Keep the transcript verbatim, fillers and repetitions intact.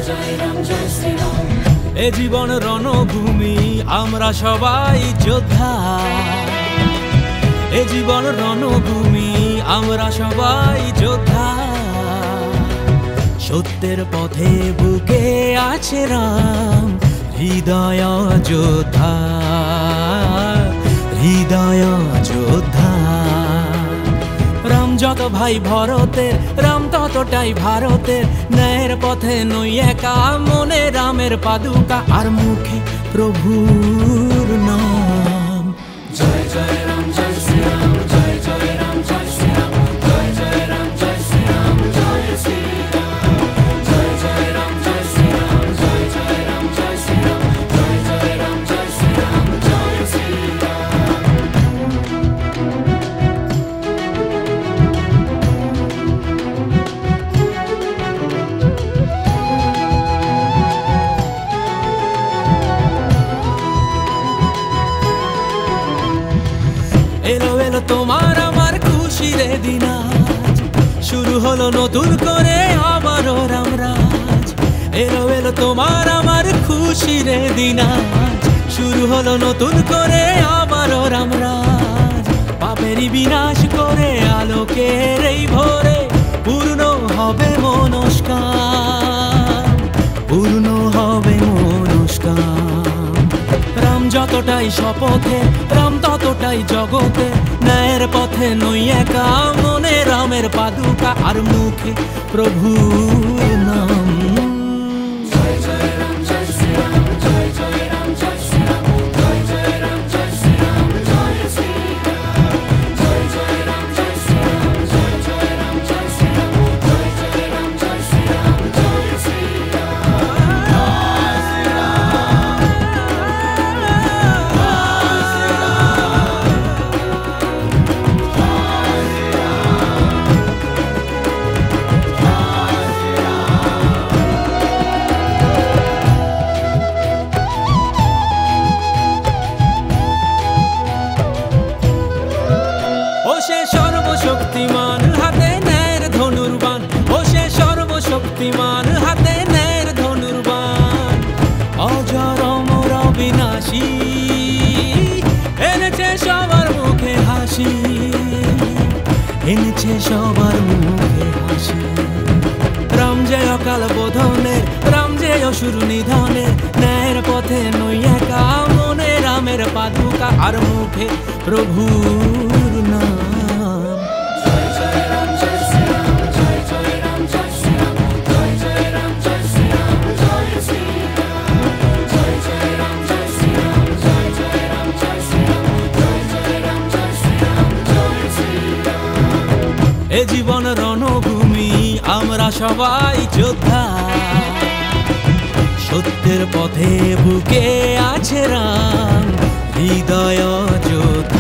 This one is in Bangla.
এ জীবন রণভূমি আমরা সবাই যোদ্ধা, এ জীবন রণভূমি আমরা সবাই যোদ্ধা। সত্যের পথে বুকে আছে রাম, হৃদয় যোদ্ধা, হৃদয় যোদ্ধা। রাম যত ভাই ভরতের, রাম ততটাই ভারতের। ন্যায়ের পথে নই একা, মনে রামের পাদুকা আর মুখে প্রভুর নাম। জয় জয় রাম জয় শ্রী রাম, জয় জয় রাম জয় শ্রী রাম, জয় জয় রাম জয় শ্রী রাম, জয় শ্রী রাম, জয় জয় রাম জয় শ্রী রাম, জয় জয় রাম জয় শ্রী রাম, জয় জয় রাম জয় শ্রী রাম, জয় শ্রী এলো এলো তোমার আমার খুশির দিন আজ, শুরু হলো নতুন করে আবারও রামরাজ। এলো এলো তোমার আমার খুশির দিন আজ, শুরু হলো নতুন করে আবারও রামরাজ। পাপেরই বিনাশ করে আলোকের এই ভোরে পূর্ণ হবে মনস্কাম, পূর্ণ হবে মনস্কাম। রাম যতটাই শপথে, রাম ততটাই জগতে। ন্যায়ের পথে নই একা, মনে রামের পাদুকা আর মুখে প্রভুর নাম। জয় জয় রাম জয় শ্রী রাম, জয় জয় রাম জয় শ্রী রাম, জয় জয় রাম জয় শ্রী রাম, জয় শ্রী রাম, জয় জয় রাম জয় শ্রী রাম, জয় জয় রাম জয় শ্রী রাম, জয় জয় রাম জয় শ্রী রাম, জয় শ্রী সর্বশক্তিমান হাতে ন্যায়ের ধনুর্বাণ, ও সে সর্বশক্তিমান হাতে ন্যায়ের ধনুর্বাণ। অজর অমর অবিনাশী এনেছে সবার মুখে হাসি, এনেছে সবার মুখে হাসি। রাম যে অকাল বোধনের, রাম যে অসুর নিধনের। ন্যায়ের পথে নই একা, মনে রামের পাদুকা আর মুখে প্রভুর নাম। এ জীবন রণভূমি আমরা সবাই যোদ্ধা, সত্যের পথে বুকে আছে রাম, হৃদয় যোদ্ধা।